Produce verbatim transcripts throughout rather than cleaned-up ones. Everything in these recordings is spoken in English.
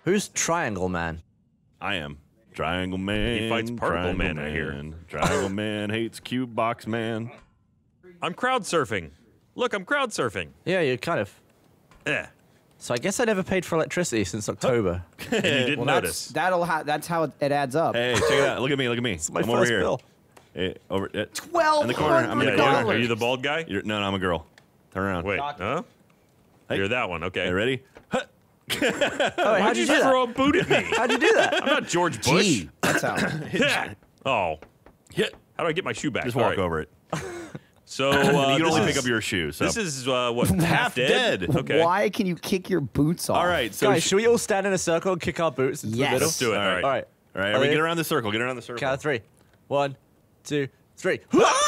Who's Triangle Man? I am. Triangle Man. He fights Particle Triangle Man, I hear. Triangle Man hates Cube Box Man. I'm crowd surfing. Look, I'm crowd surfing. Yeah, you kind of. Yeah. So I guess I never paid for electricity since October. And you didn't Well, notice. that's, that'll ha that's how it, it adds up. Hey, check it out. Look at me. Look at me. It's my I'm first over here. bill. Hey, over. Uh, Twelve in the corner. I'm in the Yeah, corner. you're- are you the bald guy? You're, no, no, I'm a girl. Turn around. Wait, Shock. huh? Hey. You're that one, okay. Hey, ready? Huh. Oh, wait, Why'd how'd you you just do throw that? a boot at me? How'd you do that? I'm not George Bush. Gee, that's how. Yeah. Oh. Yeah. How do I get my shoe back? Just All walk right. over it. So And uh, you can this only is, pick up your shoe. So. This is uh, what half, Half dead. dead. Okay. Why can you kick your boots off? All right. So Guys, sh- should we all stand in a circle and kick our boots into Yes. the middle? Let's do it. All right. All right. all right. Are Everybody they- get around the circle. Get around the circle. Count of three. One, two, three.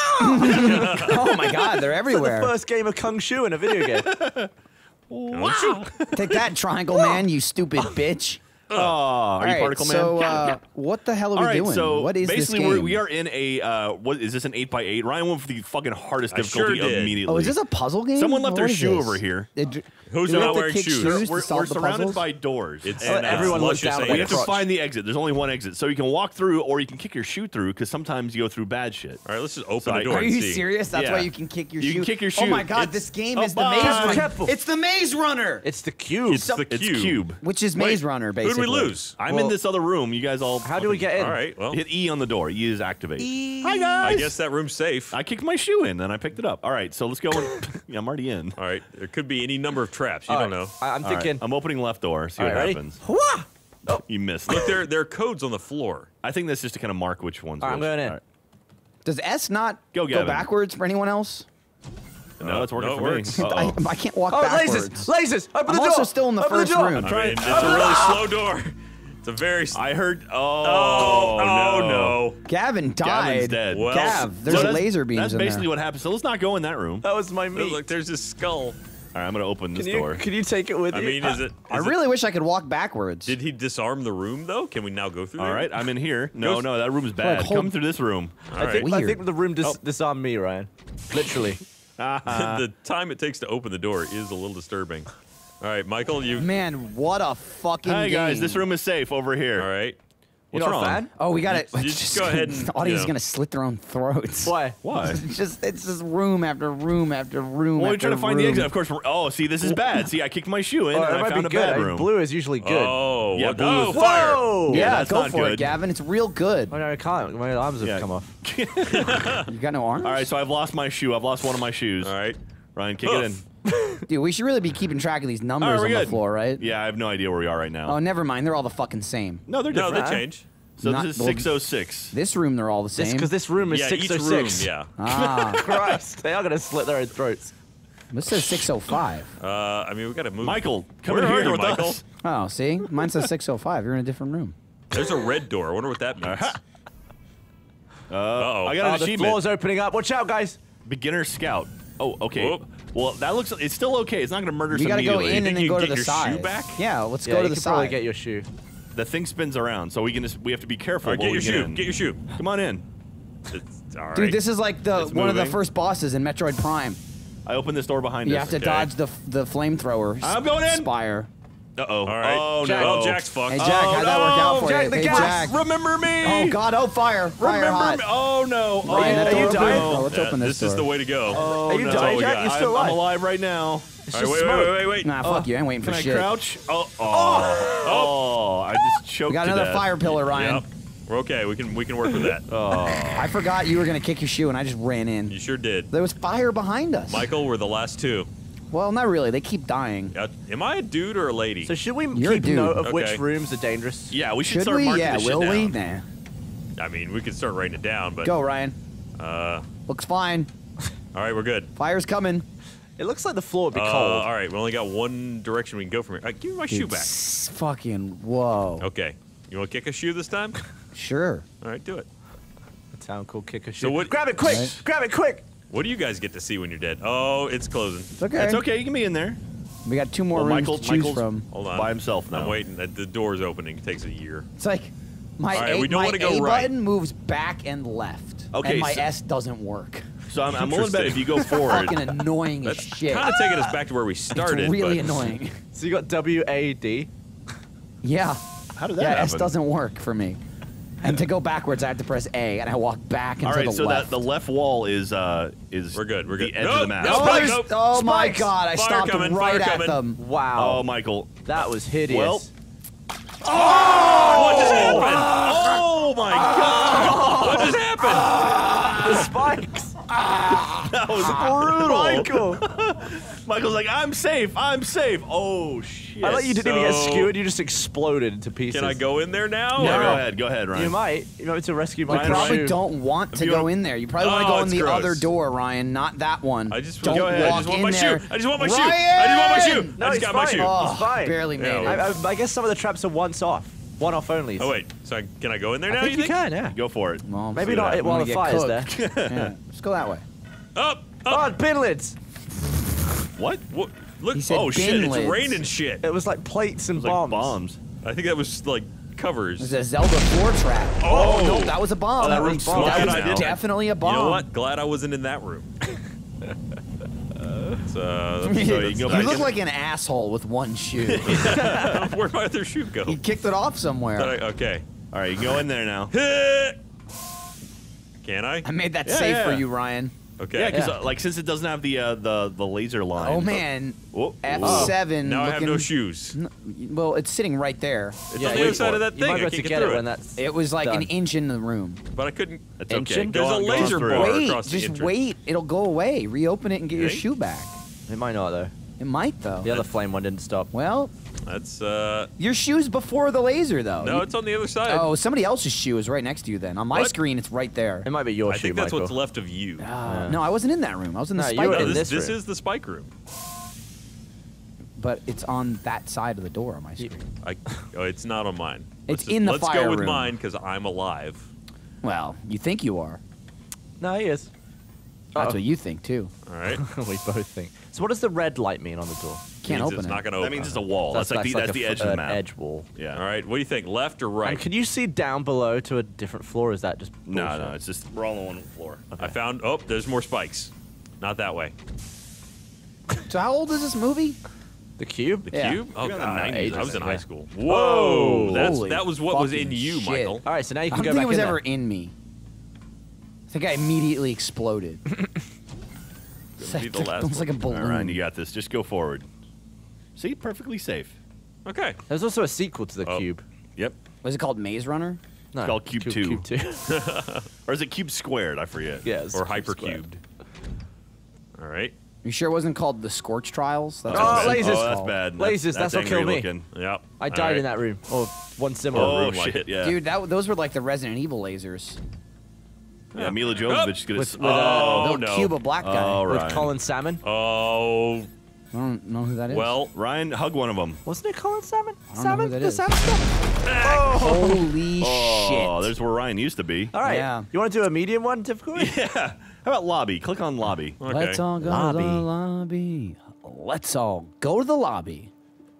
Oh my God, they're The everywhere. first game of Kung Fu in a video game. Wow. Take that, Triangle Man, you stupid bitch. Oh, are All you right, Particle Man? so uh, what the hell are All we right, doing? so what is basically this we're, game? we are in a uh, what is this an eight by eight? Ryan went for the fucking hardest I sure difficulty did. immediately. Oh, is this a puzzle game? Someone left What their is shoe this? over here. It- Who's do we not have to wearing kick shoes? shoes We're, to solve we're the surrounded puzzles? by doors. It's Oh, and, uh, everyone looks luscious down and at we have to crotch. find the exit. There's only one exit, so you can walk through or you can kick your shoe through because sometimes you go through bad shit. All right, let's just open So the I- door Are and you see. serious? That's Yeah. why you can kick your You shoe. can kick your Oh shoe. my God, It's- this game oh, is the bye. Maze Runner. Careful. It's the Maze Runner. It's the cube. It's the It's cube. cube. Which is Wait, Maze Runner, basically. Who'd we lose? I'm Well, in this other room. You guys all. How do we get in? All right, well, Hit E on the door. E is activate. E. Hi guys. I guess that room's safe. I kicked my shoe in and I picked it up. All right, so let's go. And, yeah, I'm already in. All right, there could be any number of traps. You All don't right, know. I- I'm All right, thinking. I'm opening left door. See All what right, ready? happens. Wah! Oh, you missed. Look, there there are codes on the floor. I think that's just to kind of mark which ones. All right, I'm which. going in. All right. Does S not Go, go Gavin. backwards for anyone else? No, it's working no, it for works. me. I, Uh-oh. I can't walk Oh, backwards. lasers! Lasers! Open I'm the door! also still in the Open first door. room. I trying- mean, it's a really slow door. It's a very. s- I heard. Oh, oh, oh no. no. Gavin died. Gavin's dead. Well, Gav, there's So that's- laser beams That's in basically there. what happened. So let's not go in that room. All That was my meat. Look, there's this skull. right, I'm gonna open this Can you, door. can you take it with I you? mean, is it? I is it- really wish I could walk backwards. Did he disarm the room though? Can we now go through All there? right, I'm in here. No, Go- no, that room's bad. hold- Come through this room. All I right. think, I Weird. think the room dis Oh. disarmed me, Ryan. Literally. the time it takes to open the door is a little disturbing. All right, Michael, you. Man, what a fucking Hi game. guys, this room is safe over here. All right. You're What's not wrong? a fan? Oh, we got it. You just go ahead and, The audience you is know. gonna slit their own throats. Why? Why? It's just it's just room after room after room. Well, we're after trying to find the room. exit. Of course. We're, oh, see, this is bad. See, I kicked my shoe in Oh, and it I might found be a good. bad I mean, room. blue is usually good. Oh, Yeah, what? blue Oh, is- fire! Whoa! Yeah, Yeah, that's go not for it, good. Gavin. It's real good. Oh, no, I can't. My arms have Yeah. come off. You got no arms? All right, so I've lost my shoe. I've lost one of my shoes. All right. Ryan, kick it in. Hoof. Dude, we should really be keeping track of these numbers All right, on we're the good. floor, right? Yeah, I have no idea where we are right now. Oh, never mind. They're all the fucking same. no, they're No, different. they change. So Not- this is well, six oh six. This room, they're all the same. Because this room is Yeah, six each oh room. six. Yeah. Ah, Christ, they are going to slit their own throats. this says six oh five. Uh, I mean, we got to move. Michael, come Where in are here you, with Michael? us. Oh, see? Mine says six oh five. You're in a different room. There's a red door. I wonder what that means. Uh-huh. Uh, Uh-oh. I got Oh, an the achievement. floor's opening up. Watch out, guys. Beginner scout. Oh, okay. Whoop. Well, that looks. It's still okay. It's not going to murder us You gotta go immediately. in think and then you go can to get the your side. shoe back? Yeah, let's Yeah, go you to the could probably side. get your shoe. The thing spins around, so we can just we have to be careful. All right, while get your we shoe. in. Get your shoe. Come on in. It's, all right. Dude, this is like the It's one of the moving. first bosses in Metroid Prime. I opened this door behind You us. have to Okay. dodge the the flamethrower. I'm going in. Spire. Uh oh. All right. Oh Jack- no. Well, Jack's fucked. Hey, Jack, Oh, how'd that work out no, for Jack you? the Hey, gas. Jack. Remember me. Oh God! Oh, fire! Fire Remember hot. me. Oh no. Oh, Ryan, that Are you door dying? open? Oh, let's Yeah, open this, this is door. the way to go. Oh, Are you no. dying, That's all we Jack? got. You're still I'm, alive. I'm alive right now. It's All just right, wait, smoke. wait, wait, wait, wait. Nah, fuck you. I ain't waiting for Can I shit. crouch? Oh, oh, oh! I just choked We got to another death. fire pillar, Ryan. Yep. We're okay. We can we can work with that. Oh. I forgot you were gonna kick your shoe, and I just ran in. You sure did. There was fire behind us. Michael, we're the last two. Well, not really. They keep dying. Uh, am I a dude or a lady? So should we You're a keep dude. note of Okay. which rooms are dangerous? Yeah, we should, Should start we? marking Yeah, this shit will we? down. Nah. I mean, we could start writing it down, but Go, Ryan. uh, Looks fine. all right, we're good. Fire's coming. It looks like the floor would be Uh, cold. all right, we only got one direction we can go from here. Uh, give me my shoe Dude, back. s- Fucking whoa. Okay. You want to kick a shoe this time? Sure. All right, do it. A town called Kicker So Shoe. what- Grab it quick! Right. Grab it quick! What do you guys get to see when you're dead? Oh, it's closing. It's okay. It's okay. You can be in there. We got two more Well, rooms Michael, to choose Michael's from. Hold on. by himself now. I'm waiting. The the door's opening. It takes a year. It's like my All right, A, we don't my wanna go A right. button moves back and left. Okay, And my so- S doesn't work. So I'm, I'm willing to bet if you go forward. Fucking annoying as That's shit. kind of taking us back to where we started. It's really but annoying. So you got W A D. Yeah. How did that yeah, happen? S doesn't work for me. And to go backwards, I have to press A, and I walk back into All right, the so left. that the left wall is uh is We're good, we're the good. edge Nope, of the map. nope, oh, Spikes. there's- oh my Spikes. God! I Fire stopped coming, right fire at coming. them. Wow. Oh, Michael. That was hideous. Well, What just happened? Oh my God! What just happened? the spikes. That was brutal. Michael. Michael's like, I'm safe. I'm safe. Oh shit. I thought you didn't even get So- skewered. You just exploded into pieces. Can I go in there now? Yeah, or- go ahead. Go ahead, Ryan. You might. You might have to rescue You my Ryan, probably Ryan. don't want to you go wanna- in there. You probably want to Oh, go in it's the gross. other door, Ryan, not that one. I just don't Go ahead. I walk just want in my there. shoe. I just want my shoe. Ryan! I just want my shoe. No, I just he's got my fine. shoe. Oh, Oh, fine. barely made Yeah, it. I, I, I guess some of the traps are once off. One off only. Oh wait, so I, can I go in there now? I think you you think? can, yeah. Go for it. Well, Maybe see not that. it while I'm the gonna fire's get there. yeah, just go that way. Up, Oh, up. bin lids. What? What? Look! He said Oh shit! bin It's lids. raining shit. It was like plates and It was like bombs. bombs. I think that was like covers. There's a Zelda floor trap. Oh! no, that was a bomb. Oh, that that room's was, smoking that was now. definitely a bomb. You know what? Glad I wasn't in that room. So, uh, So you can go back You look in. like an asshole with one shoe. where'd my other shoe go? You kicked it off somewhere. Did I- okay. All right, you can go in there now. Can I? I made that Yeah, safe for yeah. you, Ryan. Okay. Yeah, because Yeah. uh, like since it doesn't have the uh, the the laser line. Oh man, Oh, F seven. Now I have no looking- shoes. N- Well, it's sitting right there. It's Yeah, on the wait other side for of it. that You thing. might I be able can't to get get it through when that's It was like done. an inch in the room. But I couldn't. It's Inching? okay. Go There's a on- go laser on through. bar. Wait, across the just entrance. wait. It'll go away. Reopen it and get your Think? shoe back. It might not though. It might though. The other flame one didn't stop. Well, That's uh. your shoe's before the laser though. No, You- it's on the other side. Oh, somebody else's shoe is right next to you then. On my What? screen, it's right there. It might be your I shoe, think that's Michael. what's left of you. Uh, No, I wasn't in that room. I was in the No, you spike were No, in room. this, this this room. is the spike room. But it's on that side of the door on my screen. I, oh, it's not on mine. It's Let's in the Let's fire go with room. mine because I'm alive. Well, you think you are. No, he is. That's Uh-oh. what you think too. All right. we both think. So what does the red light mean on the door? Can't Means open it's it. not gonna That open. means it's a wall. That's, like the that's a the f- edge of the an map. edge wall. Yeah. All right. What do you think? Left or right? And can you see down below to a different floor? Or is that just No, bullshit? no, it's just we're all on one floor. I found. Oh, there's more spikes. Not that way. So how old is this movie? The cube? The Yeah. cube? Oh Maybe in the god, nineties, I was in I high think. school. Oh, Whoa, that's holy that was what was in fucking you, shit. Michael. All right, so now you I can don't go think back it was in ever there. in me. I think I immediately exploded. It's be like, the last it's like a one. All balloon. right, Ryan, you got this. Just go forward. See, perfectly safe. Okay. There's also a sequel to the Oh. cube. Yep. Was it called Maze Runner? No, called Cube two. Cube two. Or is it cube squared? I forget. yeah, it's Or cube square. hypercubed. All right. You sure it wasn't called the Scorch Trials? That's Oh, what it's lasers. Oh, that's called. bad. Lasers, that's that's what killed angry me. looking. Yep. I All died right. in that room. Or one similar Oh room like shit! it. Yeah. Dude, that those were like the Resident Evil lasers. Yeah. Mila Jovovich is gonna. With- s- with, uh, oh the no. cube of black guy. Oh, With Ryan. Colin Salmon. Oh, I don't know who that is. well. Ryan, hug one of them. Wasn't it Colin Salmon? don't know who Salmon? that the is. salmon stuff? holy Oh, shit! there's where Ryan used to be. All right. Yeah. You want to do a medium one, difficulty? Yeah. How about lobby? Click on lobby. Okay. Let's all go Lobby. to the lobby. Let's all go to the lobby.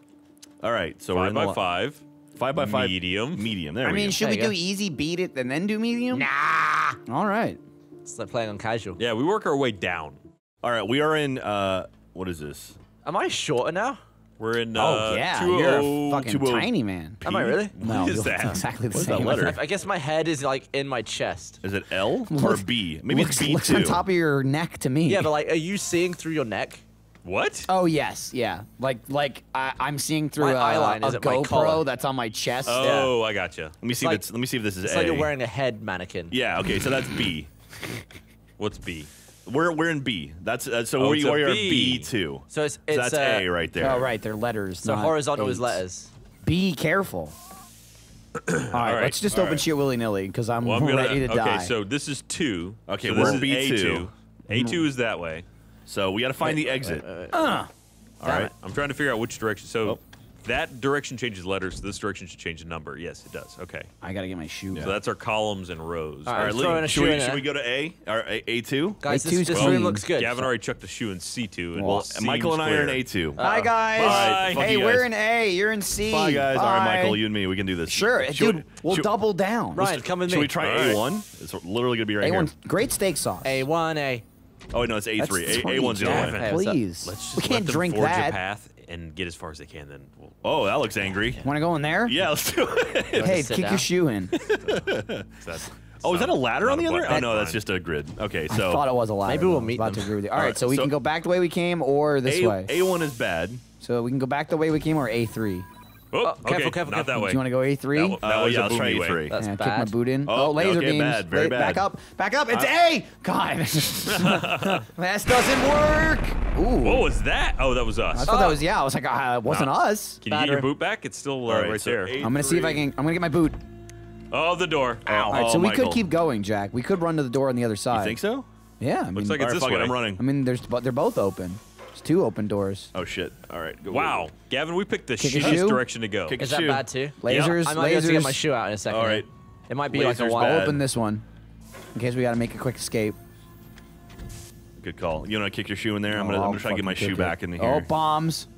All right. So we're Five in the by lo- five. Five by five. Medium. Medium. There I we mean, go. should There we you do go. easy, beat it, and then do medium? Nah. All right. It's like playing on casual. Yeah, we work our way down. All right. We are in. Uh, what is this? Am I shorter now? We're in. Uh, Oh yeah, you're a fucking two oh tiny man. Am I really? No, What is you look that? exactly the What is same. that letter? I, I guess my head is like in my chest. Is it L or Looks- B? Maybe looks, it's B looks two. on top of your neck to me. Yeah, but like, are you seeing through your neck? What? Oh yes, yeah. Like like I, I'm seeing through My a, eyeline a is at my GoPro collar. that's on my chest. Oh, I gotcha. Let me see. like- if it's, let me see if this is It's A. like you're wearing a head mannequin. Yeah. Okay. So that's B. What's B? We're we're in B. That's uh, so Oh, we it's a are B. B two. So it's So it's that's uh, A right there. Oh right, they're letters. So not horizontal is eights. letters. Be careful. All right, right, let's just all open right. shit willy nilly because I'm Well, I'm gonna. ready to okay, die. so this is two. Okay, so we're this in is B A two. two. A two is that way. So we got to find the exit. uh, All right. I'm trying to figure out which direction. So Oh. that direction changes letters. So this direction should change the number. Yes, it does. Okay. I gotta get my shoe. So that's our columns and rows. All All right, right. I'm throwing Lee, a should shoe we in should there. we go to A or A A two? Guys, A this, two's this clean. room looks good. Gavin already chucked the shoe in C two. And Well, it Michael and I are in seems A two. Hi guys. Bye. Fuck Hey, you guys. we're in A. You're in C. Bye guys. All right, Bye. Michael, you and me, we can do this. Sure, Should dude. we- we'll should- double down. Ryan, come with Should me. we try All right. A one? It's literally gonna be right A one, here. great steak sauce. A one A. Oh wait, no, it's A three. That's A three, A one's the Jeff, other way. Hey, what's up? Please. Let's just we can't let them drink forge a that. path and get as far as they can. Then we'll Oh, that looks angry. Want to go in there? Yeah, let's do it. Hey, sit kick down? your shoe in. that's, Oh, is that a ladder on the other? button. Oh no, that's Fine. just a grid. Okay, I so thought it was a ladder. Maybe we'll though. I was meet about them. to agree with you. All All right, right, so we so- can go back the way we came or this A way. A one is bad. So we can go back the way we came or A three. Oh, Oh, okay, careful, careful, not that careful. way. Do you want to go A three? That, that Uh, was yeah, a let's try boomy A way. three. That's yeah, bad. kick my boot in. Oh, Oh, laser okay, beams. bad, very Wait, Back bad. up. Back up. It's A. God. This doesn't work. Ooh. What was that? Oh, that was us. I thought that was, yeah. I was like, uh, it wasn't No. us. Can you get your boot back? It's still uh, All right, right so there. eight- I'm going to see if I can. I'm going to get my boot. Oh, the door. Ow. All right, Oh, so we Michael. could keep going, Jack. We could run to the door on the other side. You think so? Yeah. I mean, Looks like All it's right, this fuck it, way. I'm running. I mean, there's, but they're both open. There's two open doors. Oh shit! All right. Go, Wow, Gavin, we picked the Kick a shittiest shoe? direction to go. Kick a Is that shoe. bad too? Lasers. I might be able to lasers. get my shoe out in a second. All right. It might be like a Lasers while. bad. I'll open this one in case we got to make a quick escape. Good call. You want to kick your shoe in there? I'm Oh, gonna, I'm I'll gonna try to get my fucking shoe kick it. back in here. Oh, bombs.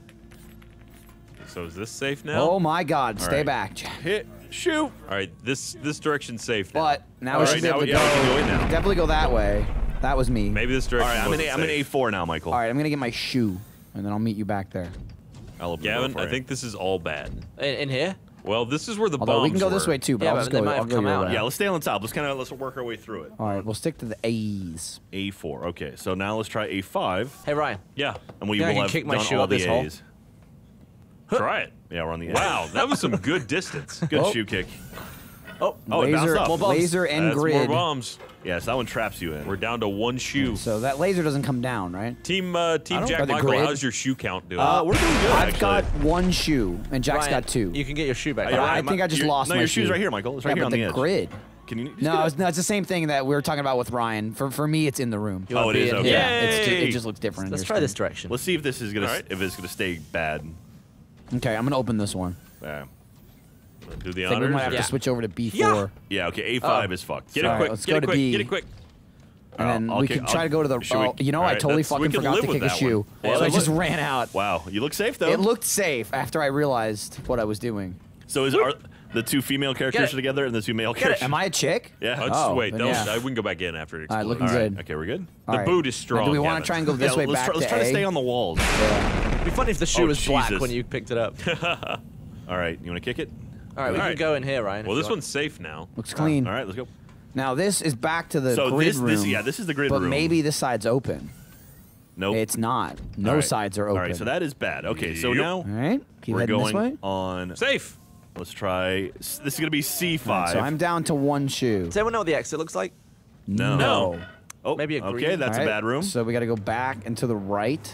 So is this safe now? Oh my God. Stay right. back, Jack. Hit shoe. All right, this this direction's safe now. But now All we right, should be now able we- to yeah, we can go. go in now. we can definitely go that way. That was me. maybe this All direction. right. I'm in. wasn't A, I'm in safe. A four now, Michael. All right, I'm gonna get my shoe, and then I'll meet you back there. I'll open Gavin, the door I for think this is all bad. In, in here? Well, this is where the Although bombs we can go this were. way too, but Yeah, I'll but just they go. might I'll have go come your out. way. you. Yeah. Let's stay on the top. Let's kind of let's work our way through it. All right, we'll stick to the A's. A four. Okay. So now let's try A five, Hey Ryan. Yeah, and we Yeah, I will can have kick my done shoe all up the this hole. A's. try it. Yeah, we're on the A. Wow, that was some good distance. Good Oh. shoe kick. Oh, Oh, it bounced laser, off. More bombs. laser and That's more grid. bombs. Yes, that one traps you in. We're down to one shoe. So that laser doesn't come down, right? Team uh, Team don't- Jack By the Michael, grid? how's your shoe count doing? Uh, we're doing good. I've actually. got one shoe, and Jack's Ryan, got two. You can get your shoe back. Uh, But yeah, Ryan. I my- think I just your- lost no, my your shoe's shoe. right here, Michael. It's right yeah, here on but the the edge. grid. Can you? just No, get it's, it? no, it's the same thing that we were talking about with Ryan. For for me, it's in the room. You Oh, wanna it be is, in okay. here? Yeah, it's ju- Yay! it just looks different. on Let's your try screen. this direction. Let's see if this is gonna All right. if it's gonna stay bad. Okay, I'm gonna open this one. Yeah. Do the I think we honors. might have or- to switch over to B four, Yeah. Yeah. Okay. A five Oh. is fucked. Get So- it All right, quick. let's get go it to quick. B. Get it quick. and I'll- then I'll we kick- can try I'll- to go to the. should we- Oh, you know, all I right, totally that's- we fucking can forgot live to with kick a that shoe, one. Yeah, so I look- just ran out. Wow, you look safe though. It looked safe after I realized what I was doing. So is our the two female characters it. together and the two male it. characters? Am I a chick? Yeah. Let's Oh, wait. then That was, yeah. I, we can go back in after it All right, explodes. looking All right. good. Okay, we're good. The All right. boot is Now, strong. do we want Gavin. to try and go this yeah, way let's back try, let's to try A? to stay on the walls. It'd be funny if the shoe Oh, was black Jesus. when you picked it up. All right, you want to kick it? All right, we All can right. go in here, Ryan. Well, if this you want. one's safe now. Looks clean. All right, let's go. Now this is back to the So grid this, room. this, yeah, this is the grid but room. maybe this side's open. Nope. It's not. No All right. sides are open. All right, so that is bad. Okay, so Yep. now All right, keep we're heading going this way. on. Safe. Let's try. This is gonna be C five. So I'm down to one shoe. Does anyone know what the exit looks like? No. No. Oh, Maybe a okay, green. that's All a right, bad room. So we got to go back and to the right.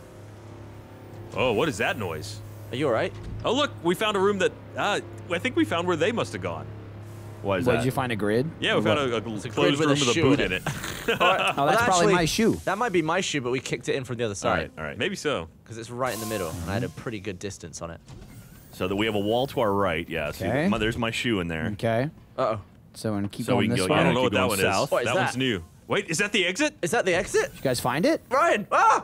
Oh, what is that noise? Are you all right? Oh, look, we found a room that uh, I think we found where they must have gone. Why is What, that? did you find a grid? Yeah, we Or found what? a, a It's a closed grid with room a with a shoe boot in in it. it. All right. Oh, that's probably my shoe. That might be my shoe, but we kicked it in from the other all side right, all right. Maybe so. because it's right in the middle, and I had a pretty good distance on it. So that we have a wall to our right. Yeah. See, Okay. my, there's my shoe in there. Okay. Uh oh. So I'm gonna keep So we going can this go- way. I yeah, don't know keep what that going one south. is. What is that, that? one's new. Wait, is that the exit? Is that the exit? You guys find it? Ryan! Ah!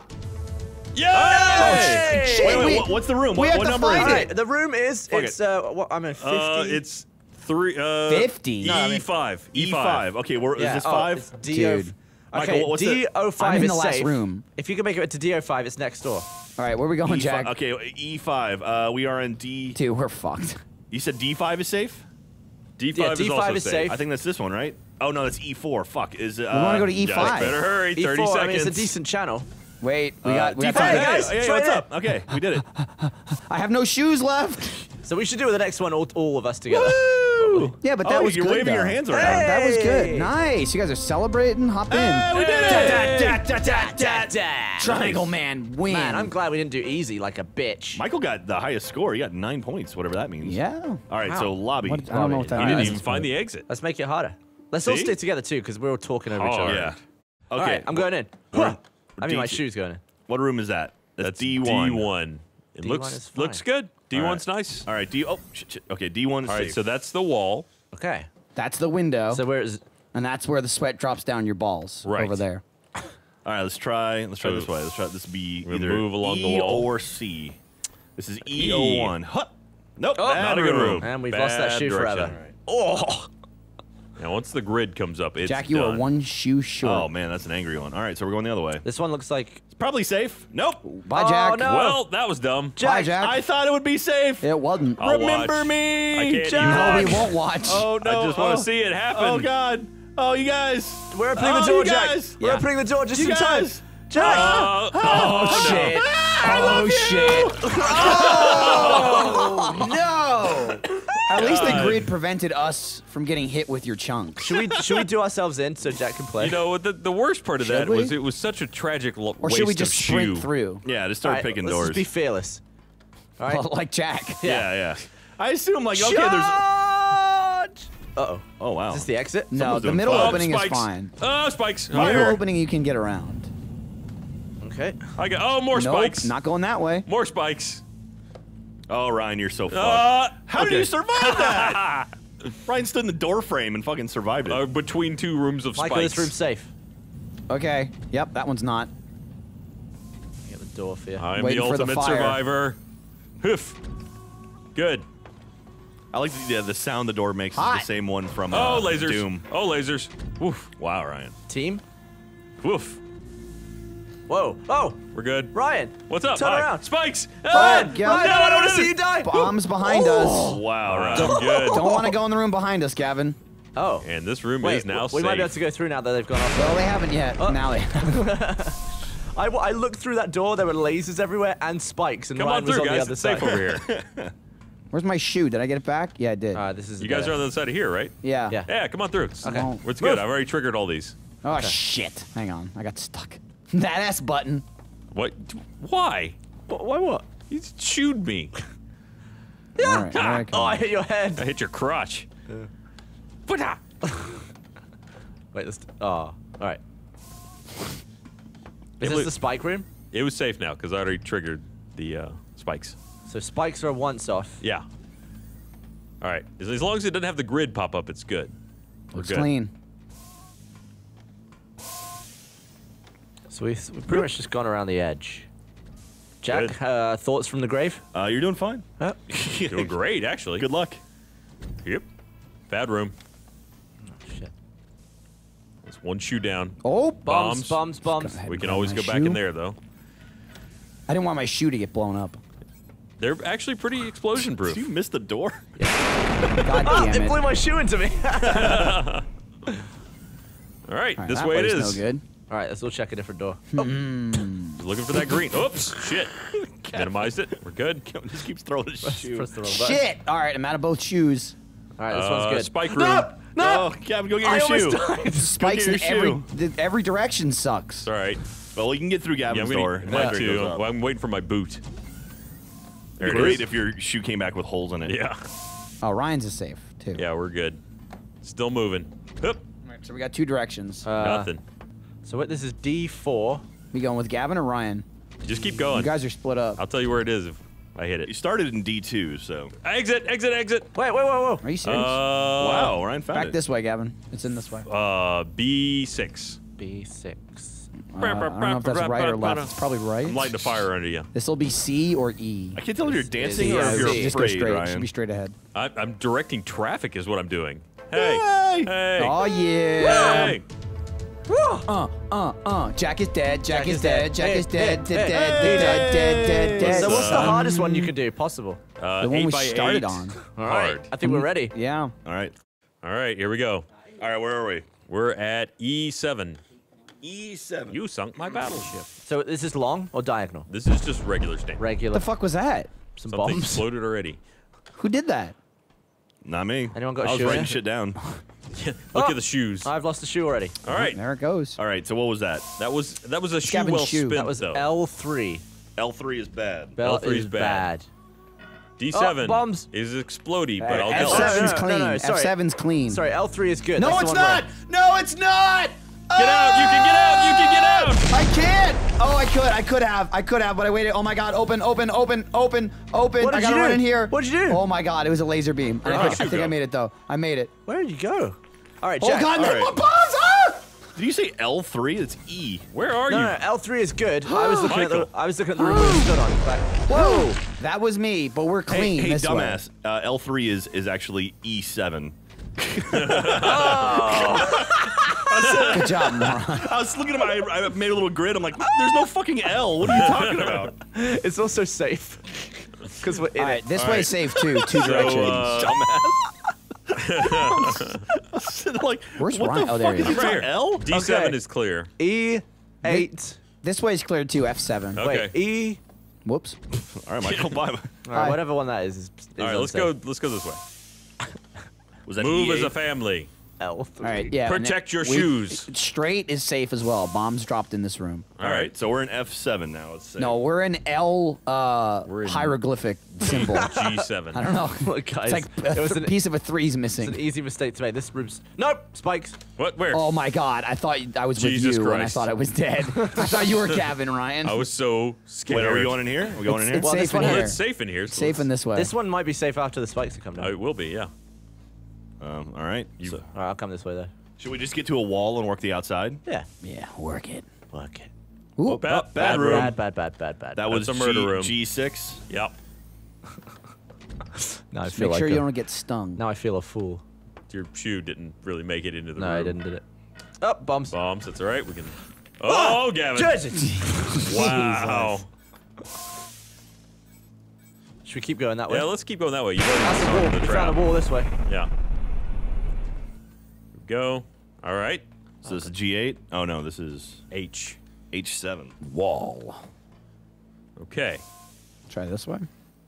Yeah! Hey! shit. Wait, wait, we- what, what's the room? we What, have what to number find is All it? right, the room is, Fuck it's, it. uh, what, I'm in fifty. Uh, it's three. Uh, fifty? No, I mean- E five. E five. Okay, we're, yeah, is this oh, five? it's D O. Dude. Michael, Okay, what's the- D O five I'm in is the last safe. room. If you can make it to D O five, it's next door. All right, where are we going, E five. Jack? Okay, E five. Uh, we are in D. Dude, we're fucked. You said D five is safe? D five Yeah, is D five also is safe. safe. I think that's this one, right? Oh no, that's E four. Fuck. Is it? Uh, We want to go to E Guys, five. better hurry. Thirty E four, seconds. I mean, it's a decent channel. Wait, we uh, got. We D got five. time. Hey, guys, Hey, hey, try what's it. up? Okay, we did it. I have no shoes left. So we should do the next one, all, all of us together. Woo! Yeah, but that Oh, was you're good. waving your though. hands around. That, that was Hey! good. Nice. You guys are celebrating. Hop in. Hey, we did it! Da, da, da, da, da. Triangle man win. Man, I'm glad we didn't do easy like a bitch. Michael got the highest score. He got nine points, whatever that means. Yeah. All right, Wow. so lobby. What, I don't know what that You means. didn't even find the exit. Let's make it harder. Let's all See? stick together too, because we're all talking over each Hard. other. Yeah. Okay. All right, I'm going in. We're in- I mean, my D- shoe's going in. What room is that? That's, That's D one. D one. It D one looks is fine. looks good. D one's All right. nice. All right, D. Oh, shit, shit. Okay, D one is All right, safe. so that's the wall. Okay. That's the window, So where is? and that's where the sweat drops down your balls. Right. Over there. All right, let's try. Let's try So this way. Let's try this. Be we'll either move along the E wall. or C. This is E. E O one. Huh. Nope. Oh, bad not a good room. And we've lost that Bad shoe direction. forever. Oh. Now, once the grid comes up, it's Jack, you done. are one shoe short. Oh man, that's an angry one. All right, so we're going the other way. This one looks like. It's probably safe. Nope. Bye, Oh, Jack. no. Well, that was dumb. Bye, Jack. I thought it would be safe. It wasn't. I'll Remember watch. me. I can't Jack. No, even we watch. won't watch. Oh no! I just want oh. to see it happen. Oh god! Oh, you guys! We're opening oh, the door, you Jack. guys. We're Yeah. opening the door just You in time. guys. Jack. Uh, oh, shit. I oh love you. shit. Oh no! At least the God. grid prevented us from getting hit with your chunk. Should we should we do ourselves in so Jack can play? You know, the, the worst part of Should that we? was it was such a tragic lo- Or waste should we just of sprint shoe. through? Yeah, just All start right, picking let's doors. Just be fearless. All right. like Jack. yeah, yeah. I assume like okay, there's. Charge! Uh-oh. Oh wow. Is this the exit? No, Someone's the doing middle fine. opening spikes. is fine. Oh, spikes. The middle Fire. opening you can get around. Okay. I got. Oh, more Nope, spikes. not going that way. More spikes. Oh Ryan, you're so fucked. Uh, How okay. did you survive that? Ryan stood in the door frame and fucking survived it. Uh, between two rooms of Michael, spikes. this room's safe. Okay. Yep, that one's not. Get the door for you. I'm Waiting the for the ultimate fire. survivor. Hoof. Good. I like the, yeah, the sound the door makes Hot. is the same one from uh, Oh, lasers. Doom. Oh, lasers. Woof. Wow, Ryan. Team? Woof. Whoa. Oh, We're good. Ryan. What's up? Turn Hi. around. Spikes. Ryan, yeah. Ryan, No, I don't no, want no. to see you die. Bombs behind Oh. Wow, Ryan. I'm good. us. Don't want to go in the room behind us, Gavin. Oh. And this room Wait, is now we safe. might be able to go through now that they've gone off. Well, they haven't yet. Oh. Now they I, I looked through that door. There were lasers everywhere and spikes, and Come Ryan on was through, on the guys. other It's side. safe over here. Where's my shoe? Did I get it back? Yeah, I did. All right, this is. You guys are on the other side of here, right? yeah. Yeah. Yeah, come on through. It's, Okay. Well, it's good. I've already triggered all these. Oh, shit. Hang on. I got stuck. That S button. What? Why? Why what? You chewed me. Yeah. All right, there I Oh, come. I hit your head. I hit your crotch. Put-ah. Wait, let's. Oh, all right. Is It this was- the spike room? It was safe now because I already triggered the uh, spikes. So spikes are once off. Yeah. All right. As, as long as it doesn't have the grid pop up, it's good. We're Looks good. clean. So we've, we've pretty much just gone around the edge. Jack, Good. uh, thoughts from the grave? Uh, you're doing fine. Huh? Doing great, actually. Good luck. Yep. Bad room. Shit. It's one shoe down. Oh, Bombs, Bombs. bombs, bombs. Go ahead. We can grab always my go back shoe. in there, though. I didn't want my shoe to get blown up. They're actually pretty explosion proof. Did you miss the door? God Ah, damn it it. blew my shoe into me. All right, All right, this that way it way's is. No good. All right, let's all check a different door. Looking for that green. Oops, shit. Minimized it. We're good. Kevin just keeps throwing his shoe. Press the wrong button. Shit. All right, I'm out of both shoes. All right, this Uh, one's good. spike room. No, no. Oh, Kevin, go get I your almost shoe. died. Spikes get in your every shoe. th- every direction sucks. It's all right. Well, you can get through Yeah, I'm Gavin's gonna door. need Mine mine goes too. up. Well, I'm waiting for my boot. There It'd it be is. great if your shoe came back with holes in it. Yeah. Oh, Ryan's is safe too. Yeah, we're good. Still moving. Hup. All right, so we got two directions. Uh, Nothing. So what? This is D four. we going with Gavin or Ryan? Just keep You going. guys are split up. I'll tell you where it is if I hit You it. started in D two, so. Exit, exit, exit. Wait, wait, wait, wait. Are you serious? Uh, Wow, Ryan found Back it. this way, Gavin. It's in this way. Uh, B six. B six. Uh, I don't know if that's right or left. It's probably right. I'm lighting a fire under you. This will be C or E. I can't tell if you're dancing is- or yeah, if you're it's- Just go afraid, straight. It Ryan. should be straight ahead. I, I'm directing traffic is what I'm doing. Hey. Hey! Hey. Oh yeah. Hey. Uh, uh, uh. Jack is dead. Jack, Jack is is dead. dead. Jack Hey, is dead. hey, Dead. hey, Dead. hey. Dead. Dead. Dead. Dead. So what's the Um, hardest one you can do possible? Uh, The one eight we by started eight. on. All right, Hard. I think we're ready. Yeah. All right. All right, here we go. All right, where are we? We're at E seven. E seven. You sunk my battleship. So this is long or diagonal? This is just regular stamp. Regular. The fuck was that? Some Something bombs. exploded already. Who did that? Not me. Anyone got a I was shoe in writing it? shit down. Look Oh. at the shoes. I've lost the shoe already. All right, There it goes. All right, so what was that? that was that was a shoe Gavin's well shoe. spent That was though. L three. L three is bad. Bell L three is is bad. bad. D seven Oh, bombs. is explodey, but I'll F get seven. that. seven's No, no, clean. no, no, sorry. F seven's clean. Sorry, L three is good. No, That's the it's one where- not. No, it's not. Get out! You can get out! You can get out! I can't. Oh, I could. I could have. I could have, but I waited. Oh my God! Open, open, open, open, open. What I did gotta you run do? in here. What'd you do? Oh my God! It was a laser beam. I Where'd think, the shoe I, think I go? made it though. I made it. Where did you go? All right, Oh Jack. God! all No right. more bombs! Ah! Did you say L three? It's E. Where are No, you? no, no, L three is good. I was looking at the. Michael. I was looking at the room we stood on. But, Whoa! That was me, but we're Hey, clean hey this way. dumbass. Uh, L three is is actually E seven. Good job, moron. I was looking at my. I made a little grid. I'm like, there's no fucking L. What are you talking about? It's also safe. Because we're in All right, it. this All way right. is safe too. Two So, directions. uh, Dumbass. like, Where's what Ryan? the Oh, there fuck he is is. it? Right here. L? D seven Okay. is clear. E eight. This way is cleared too. F seven. Okay. Wait, E. Whoops. All right, Michael. Bye. All right, Hi. whatever one that is. is, is All right, let's go. unsafe. Let's go this way. Was that Move E as a eight? family. L. All right, yeah. and Protect then your we- shoes. Straight is safe as well. Bombs dropped in this room. All right, so we're in F seven now. Let's say. No, we're in L uh, We're in- hieroglyphic symbol. G seven. I don't know. Look, guys, It's like a it was th- an, piece of a three's it's an missing. easy mistake to make. This room's nope spikes. What? Where? Oh my God! I thought I was Jesus with you, and I Christ. thought I was dead. I thought you were Gavin, Ryan. I was so scared. Wait, are we going in here? Are we going in here? It's Well, safe this in one Well, here. it's safe in here. So Safe in let's- this way. This one might be safe after the spikes have come down. Oh, it will be. Yeah. Um, all right. So, All right, I'll come this way though. should we just get to a wall and work the outside? Yeah. Yeah, work it. Work it. Ooh, Bad, Oh, bad, bad room. room. Bad, bad, bad, bad, bad. That was That's a murder G, room. G six. Yep. No, I just feel make like sure a, you don't get stung. now I feel a fool. Your shoe didn't really make it into the No, room. I didn't did it. Oh, bombs. Bombs. That's all right. We can. Oh, Gavin. Jesus. Wow. Should we keep going that way? Yeah, let's keep going that way. You've already That's a started wall. the We trap. found a wall this way. Yeah. Go. All right. So this is G eight. Oh no, this is H. H seven. Wall. Okay. Try this way.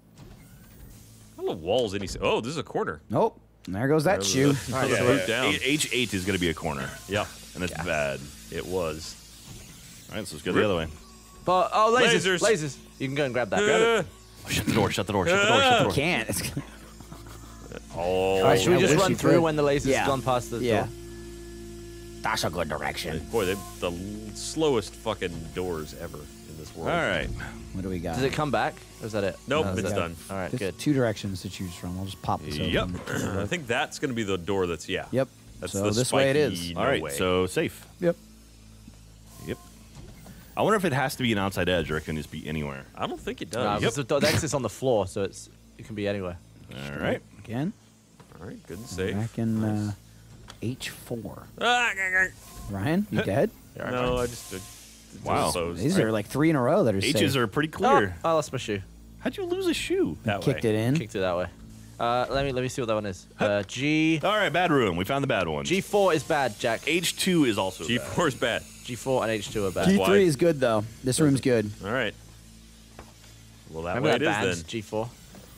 I don't know walls any. Oh, this is a corner. Nope. There goes that There's shoe. a- All right, there's so a we're- route down. H eight is going to be a corner, Yeah, and it's bad. it was. All right, so let's go the other way. But oh, lasers, Lasers. lasers. You can go and grab that. Grab Uh, it. Oh, shut the door! Shut the door! Shut the door! Shut the door! Can't. It's, oh. All right, should we I just wish run you through could. when the laser's Yeah. gone past the yeah. door? That's a good direction. Boy, they the l- slowest fucking doors ever in this world. All right. What do we got? Does it come back? Or is that it? Nope, No, it's that's it. done. All right, There's good. two directions to choose from. I'll just pop this Yep. open. I think that's going to be the door that's, yeah. Yep. That's So the this way it spiky is. no All right. way. So safe. Yep. Yep. I wonder if it has to be an outside edge, or it can just be anywhere. I don't think it No, does. because the, door- the exit's on the floor, so it's it can be anywhere. All right. Again. All right, good and safe. Back in uh, H four. Ah, g- g- Ryan, you dead? Yeah, no, I just. Uh, Wow. closed. These are like three in a row that are H's safe. are pretty Oh, clear. I lost my shoe. How'd you lose a shoe? that Kicked way. it in. Kicked it that way. Uh, let me let me see what that one is. Uh, G All right, bad room. We found the bad one. G four is bad, Jack. H two is also G bad. four is bad. G four and H two are bad. G why- three is good though. This room's good. All right. Well, that Remember way that it band, is then. G four?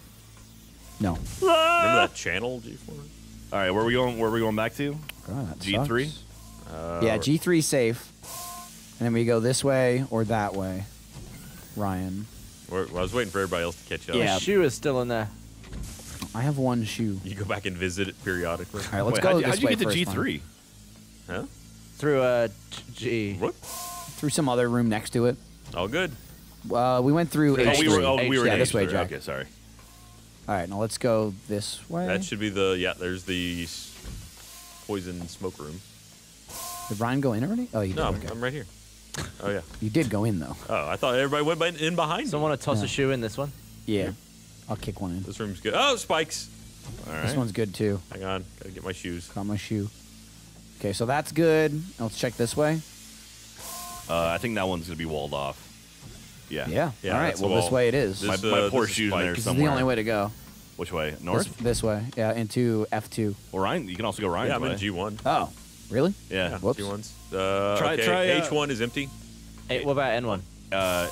No. Remember that channel G four? All right, where are we going? Where are we going back to? God, that G three. sucks. Uh, Yeah, G three safe. And then we go this way or that way. Ryan. We're, well, I was waiting for everybody else to catch up. Yeah. My shoe is still in there. I have one shoe. You go back and visit it periodically. All right, let's Wait, go how'd, this how'd you way get to first, G Ryan. three? Huh? Through uh, G. What? Through some other room next to it. All good. Uh, we went through Oh, H Oh, three. we were. Oh, we were yeah, in this H way, three. Jack. Okay, sorry. All right, now let's go this way. That should be the, yeah, there's the s- poison smoke room. Did Ryan go in already? Oh, you did. No, I'm, okay. I'm right here. Oh, yeah. You did go in though. Oh, I thought everybody went by, in behind me. Someone want to toss Yeah. a shoe in this one? Yeah. I'll kick one in. This room's good. Oh, spikes. All This right. one's good too. Hang on. Gotta get my shoes. Got my shoe. Okay, so that's good. Now let's check this way. Uh, I think that one's gonna be walled off. Yeah. Yeah. Yeah, All right. that's Well, the this wall. way it is. This- My, my uh, poor this is shoes in spike. there This is somewhere. the only way to go. Which way? This, North? this way. Yeah, into F two. Well, Ryan, you can also go Ryan's Yeah, I'm way. in G one. Oh, really? Yeah. Yeah, Whoops. G ones. Uh, Try- okay. try, uh, H one is empty. Hey, what about N one? Uh,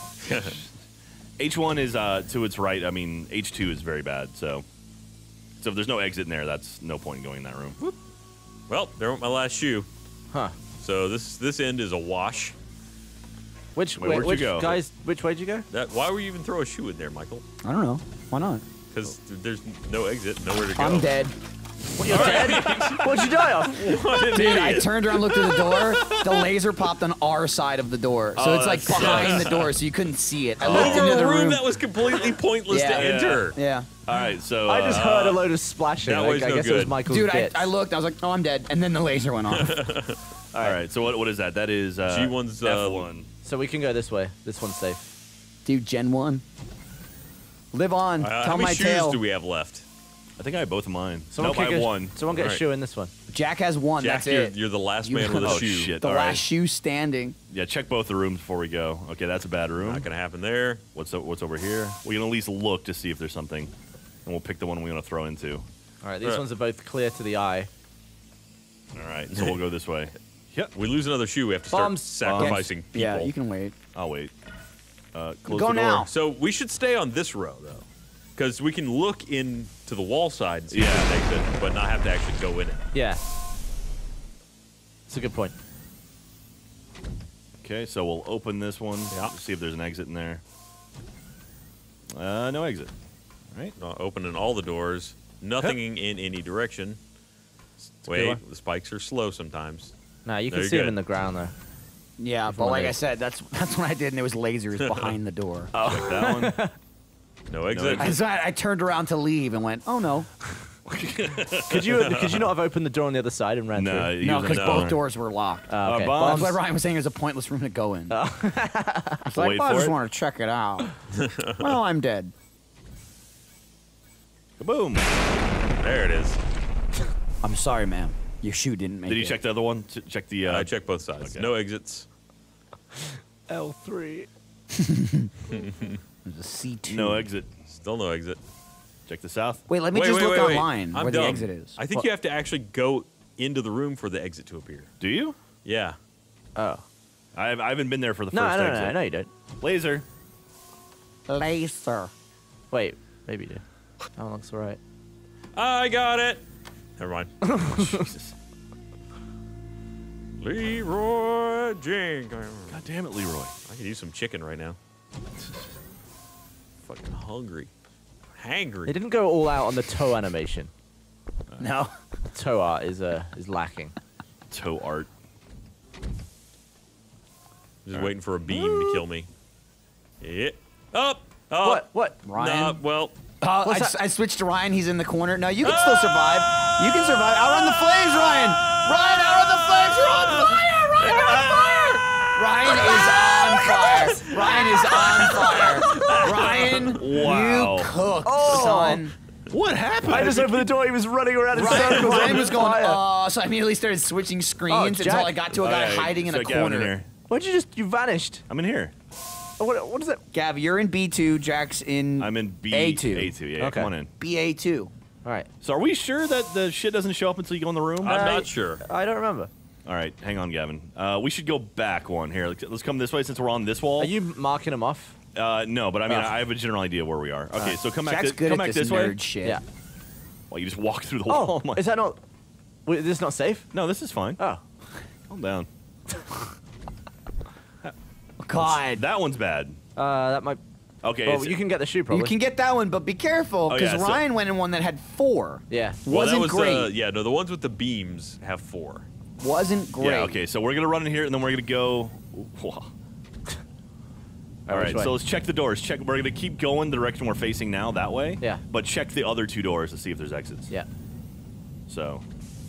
H one is uh, to its right. I mean, H two is very bad. So, so if there's no exit in there, that's no point in going in that room. Well, there went my last shoe. Huh. So this this end is a wash. Which Wait, wait, where'd you which go? guys? Which way did you go? That why would you even throw a shoe in there, Michael? I don't know. Why not? Because there's no exit, nowhere to go. I'm dead. What, you're dead? What'd you die of? Dude, I turned around, looked at the door. The laser popped on our side of the door, so Oh, it's like that behind sucks. the door, so you couldn't see it. I looked Over into the a room, room. that was completely pointless Yeah. to enter. Yeah, All right. So I just uh, heard a load of splashing. that Like, way's I no guess it was good. Michael's dude, I, bits. I looked. I was like, oh, I'm dead, and then the laser went off. All right. So what? What is that? That is uh, G one's, uh, F one. So we can go this way. This one's safe. Dude, Gen one. Live on. Uh, Tell how many my shoes tale. do we have left? I think I have both of mine. Someone nope, I kick have a, one. Someone get All a right. shoe in this one. Jack has one. Jack, that's you're, it. you're the last You- man with a Oh, shoe. shit. the All last right. shoe standing. Yeah, check both the rooms before we go. Okay, that's a bad room. Not gonna happen there. What's o- what's over here? We can at least look to see if there's something, and we'll pick the one we want to throw into. All right, these Right. ones are both clear to the eye. All right, so we'll go this way. Yep. We lose another shoe. We have to start Bombs. sacrificing people. Yeah, you can wait. I'll wait. Uh, close Go the door. now. So we should stay on this row though, because we can look into the wall side and see Yeah. if there's an exit, but not have to actually go in it. Yeah. That's a good point. Okay, so we'll open this one. Yeah. See if there's an exit in there. Uh, no exit. All right. Uh, opening all the doors. Nothing in any direction. Wait, one. the spikes are slow sometimes. Nah, you There can you see them go. in the ground though. Yeah, If but one like of I these. said, that's that's what I did, and there was lasers behind the door. Check that one. No exit. I, so I, I turned around to leave and went, "Oh no, Could you could you not have opened the door on the other side and ran No, through? you no," was because like, both no. doors were locked. Oh, okay. Uh, bombs. That's why Ryan was saying it was a pointless room to go in. I was like, Wait well, I for just it. want to check it out. Well, I'm dead. Boom. There it is. I'm sorry, ma'am. Your shoe didn't make Did you it. check the other one? Ch- check the. Uh, I checked both sides. okay. No exits. L three. There's a C two. no exit. Still no exit. Check the south. Wait, let me wait, just wait, look wait, wait. online I'm where dumb. the exit is. I think you have to actually go into the room for the exit to appear. Do you? Yeah. Oh. I, have, I haven't been there for the No, first no, no, exit. no, no, you don't. Laser. Laser. Wait, maybe you do. That one looks alright. I got it. Never mind. Jesus. Leroy Jenkins. God damn it, Leroy. I could use some chicken right now. Fucking hungry. They Hangry. didn't go all out on the toe animation. No. Toe art is uh is lacking. Toe art. Just waiting for a beam to kill me. Yeah. Up. Oh. What? What? Ryan? Nah, well. Uh, I, What's s- that? I switched to Ryan. He's in the corner. No, you can still survive. You can survive. Out on the flames, Ryan. Ryan, out on the flames. You're on fire. Ryan, on fire. Ryan is on fire. Ryan is on fire. Ryan, Wow. you cooked, Oh. son. What happened? I just opened the door. He was running around in Ryan, circles. Ryan on was going, fire. oh, so I immediately started switching screens Jack. until I got to a guy Alright, hiding in so a Gavin corner. in here. Why'd you just? You vanished. I'm in here. What? What is that? Gav, you're in B two. Jack's in I'm in B A two. A two. Yeah, Okay. come on in. B A two. All right. So are we sure that the shit doesn't show up until you go in the room? I'm Uh, not sure. I don't remember. All right, hang on, Gavin. Uh, we should go back one here. Let's, let's come this way since we're on this wall. Are you marking them off? Uh, no, but I mean, Oh. I have a general idea where we are. Okay, so come back. Jack's thi- good come at back this, this way. nerd shit. Yeah. Well, you just walk through the wall. Oh, is that not? Wait, this is not safe? No, this is fine. Oh. Calm down. God. That one's bad. Uh, that might. Okay. Well, it's- you can get the shoe probably. You can get that one, but be careful Oh, because yeah, so- Ryan went in one that had four. Yeah. Well, Wasn't that was, great. Uh, yeah, no, the ones with the beams have four. Wasn't great. Yeah. Okay. So we're gonna run in here, and then we're gonna go. Wow. All which right. way? So let's check the doors. Check. We're gonna keep going the direction we're facing now, that way. Yeah. But check the other two doors to see if there's exits. Yeah. So.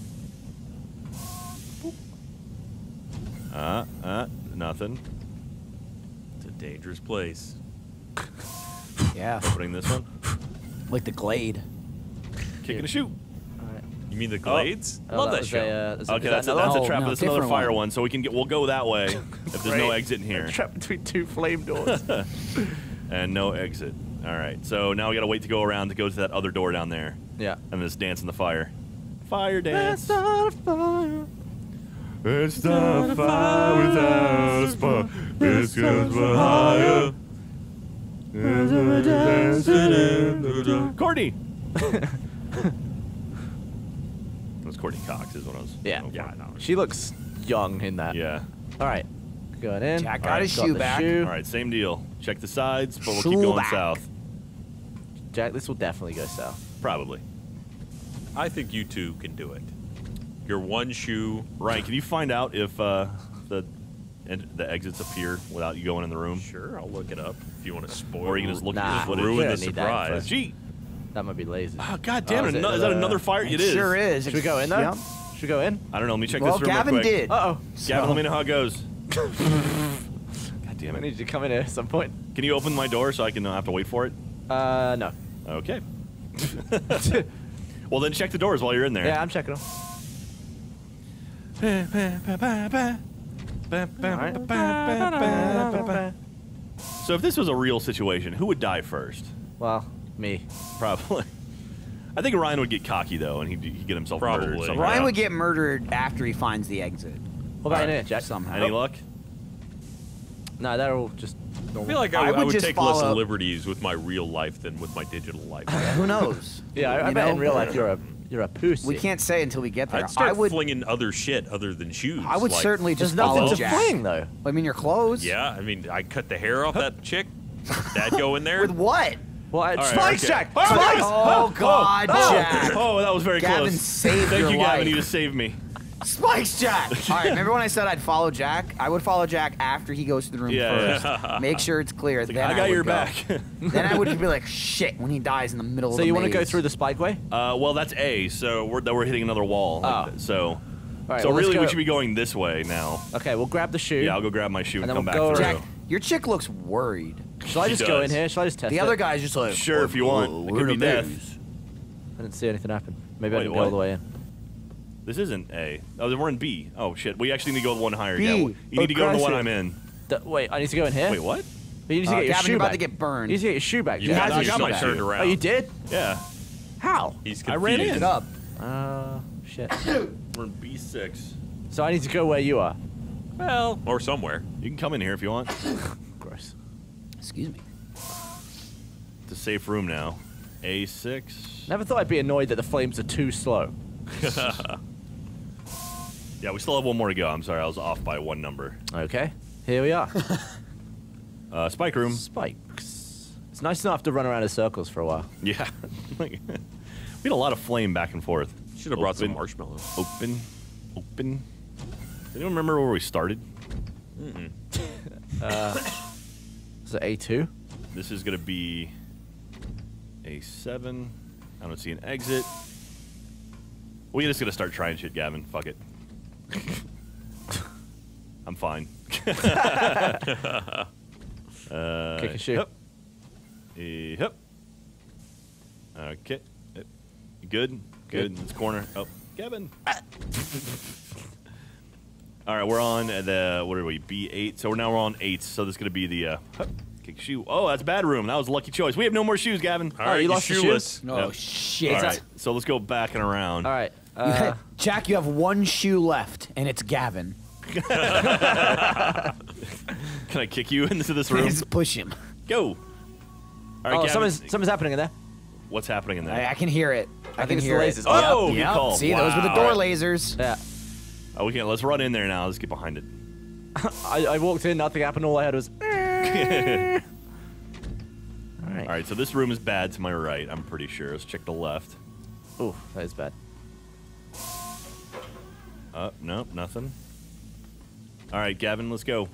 Uh. Uh. Nothing. It's a dangerous place. Yeah. Opening this one. Like the Glade. Kicking a shoot. All right. You mean the Glades? Oh, Love that that was show. A, uh, is Okay, that that's a, another that's one? a Oh, trap. no, that's another different fire one. one. So we can get. We'll go that way if there's no Great. exit in here. Trapped between two flame doors. And no exit. All right. So now we gotta wait to go around to go to that other door down there, yeah. and just dance in the fire. Fire dance. not a fire. It's the fire without a spark. It's 'cause we're higher. Courtney. That's Courtney Cox, is what I was. Yeah. going for. Yeah, no. She looks young in that. Yeah. All right. Going in. Jack All got right, his got shoe the back. shoe. All right. Same deal. Check the sides, but we'll Shoe keep going back. south. Jack, this will definitely go south. Probably. I think you two can do it. Your one shoe. Ryan, can you find out if uh, the and the exits appear without you going in the room? Sure, I'll look it up if you want to spoil. Or you can just look Nah. at the footage. ruin We the don't need that surprise. info. Gee. That might be lazy. Oh, God damn Oh, it. is Is, it, that uh, another fire? It It is. sure is. Should we go in though? Yep. Should we go in? I don't know. Let me check Well, this room Gavin real quick. did. Uh oh. Gavin, let me know how it goes. God damn I it. need you to come in here at some point. Can you open my door so I can not have to wait for it? Uh, no. Okay. Well, then check the doors while you're in there. Yeah, I'm checking them. So if this was a real situation, who would die first? Well, me. Probably. I think Ryan would get cocky though, and he'd, he'd get himself Probably. murdered. somehow. Ryan would get murdered after he finds the exit. What about in Alright. here, Jack? Somehow. Any luck? No, they're all just I normal. feel like I, I I would would, just take less follow- liberties with my real life than with my digital life. Who knows? Yeah, I, I You bet know? in real life you're a you're a pussy. We can't say until we get there. I'd start I would. flinging other shit other than shoes. I would like- certainly There's just nothing follow to Jack. fling though. I mean, your clothes. Yeah, I mean, I cut the hair off that chick. That'd go in there. With what? Well, I, right, spikes, okay. Jack. Oh, Spikes. Oh God, Jack! Oh, that was very Gavin close. saved Thank your you, life. Gavin. You just saved me. Spikes, Jack. All right, remember when I said I'd follow Jack? I would follow Jack after he goes to the room Yeah, first. yeah. Make sure it's clear. Like, then I got would your go. back. Then I would be like, shit, when he dies in the middle of So the you want to go maze. through the spike way? uh, well, that's A, so we're, that we're hitting another wall. like Oh. that. So, All right, so well, let's really, we go- should be going this way now. Okay, we'll grab the shoe. Yeah, I'll go grab my shoe and, And then come we'll back go through. Jack, your chick looks worried. Shall I She just go in does. here? Shall I just test The it? other guy's just like, Sure, if you want. "Oh, It we're could in be a death. maze." I didn't see anything happen. Maybe I Wait, didn't go what? all the way in. This isn't A. Oh, then we're in B. Oh shit, we actually need to go one higher. B. Yeah, you Oh, need to go in the one Christ. I'm in. D- wait, I need to go in here? Wait, what? But you need to Uh, get your Gavin, shoe you're about back. to get burned. You need to get your shoe back. You Jack. have I to got my shoot shoe. turned around. Oh, you did? Yeah, How? He's I ran confused. in. Get up. Uh, shit. we're in B six. So I need to go where you are. Well, or somewhere. You can come in here if you want. Gross. Excuse me. It's a safe room now. A six. Never thought I'd be annoyed that the flames are too slow. Yeah, we still have one more to go. I'm sorry, I was off by one number. Okay, here we are. Uh, spike room. Spikes. It's nice not have to run around in circles for a while. Yeah. we had a lot of flame back and forth. Should have brought some Open. marshmallows. Open. Open. Does anyone remember where we started? Is it A two? This is going to be A seven. I don't see an exit. We're just going to start trying shit, Gavin. Fuck it. I'm fine. uh, Kick a shoe. Yep. Yep. Okay. Yep. Good. Good. Good. This corner. Oh, Gavin. All right, we're on the, what are we, B eight. So we're now we're on eight. So this is going to be the uh, hup, kick shoe. Oh, that's bad room. That was a lucky choice. We have no more shoes, Gavin. All right, you you lost the shoe? shoeless. Oh, Yep. shit. All right, so let's go back and around. All right. You Uh, ha- Jack, you have one shoe left, and it's Gavin. Can I kick you into this room? Just push him. Go. All right, oh, Gavin, something's, something's happening in there. what's happening in there? I, I can hear it. I, I can think it's the hear it. lasers. Oh, Yep, good yep. call. See, those were the Wow. door All right. lasers. Yeah. Oh, we can. Let's run in there now. Let's get behind it. I, I walked in, nothing happened. All I heard was. All right. All right, so this room is bad to my right. I'm pretty sure. Let's check the left. Ooh, that is bad. Uh, nope, nothing. All right, Gavin, let's go.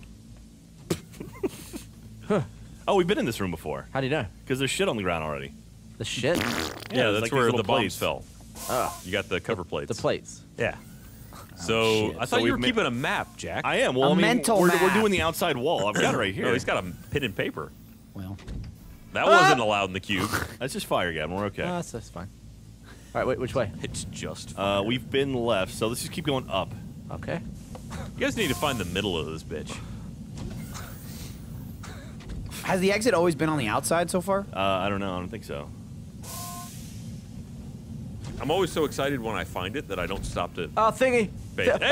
Oh, we've been in this room before. How do you know? Because there's shit on the ground already. The shit. Yeah, there's that's like where these the little bombs plates. fell. Oh, You got the cover plates. the plates. Yeah. So shit. I So thought you we've were ma- keeping a map, Jack. I am. Well, A I mean, mental we're, map. we're doing the outside wall. I've got it right here. No, he's got a pen and paper. Well, That wasn't allowed in the cube. That's just fire, Gavin. We're okay. Oh, that's, that's fine. All right, wait, which way? It's just. Uh, we've been left, so let's just keep going up. Okay. You guys need to find the middle of this bitch. has the exit always been on the outside so far? Uh, I don't know. I don't think so. I'm always so excited when I find it that I don't stop to. Oh, thingy. Bait. Yeah.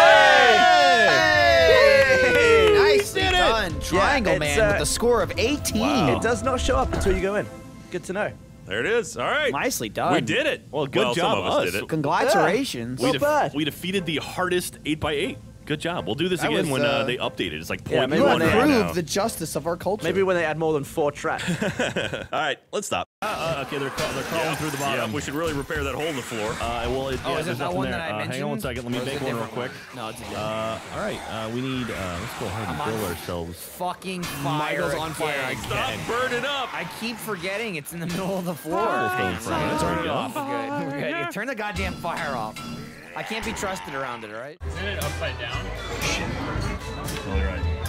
Hey! Nicely Did it! done. Triangle it's, Man uh, with a score of eighteen. Wow. It does not show up until you go in. Good to know. There it is. All right. Nicely done. We did it. Well, good well, job, Some of us us. did it. Congratulations. Yeah. We, Not def- bad. we defeated the hardest eight by eight. Good job. We'll do this That again was, when uh, uh, they update it. It's like Yeah, point maybe You when one they- right improve now. the justice of our culture. Maybe when they add more than four tracks. All right, let's stop. Uh, uh, okay, they're, craw- they're crawling Yeah. through the Yeah, bottom. we should really repair that hole in the floor. Uh, well, it, Oh, yeah, is it there's that nothing one there. that I uh, mentioned? hang on one second. Let me Or is make it a one real different quick. one? No, it's a different Uh, all right, uh, we need. Uh, let's go ahead and I'm build on- ourselves. fucking fire. Michael's on fire again. again. Stop burning up. I keep forgetting it's in the middle of the floor. Cobblestone frame. There we go. off. We're good. We're good. Yeah, turn the goddamn fire off. I can't be trusted around it, all right? Isn't it upside down? Oh, you're right.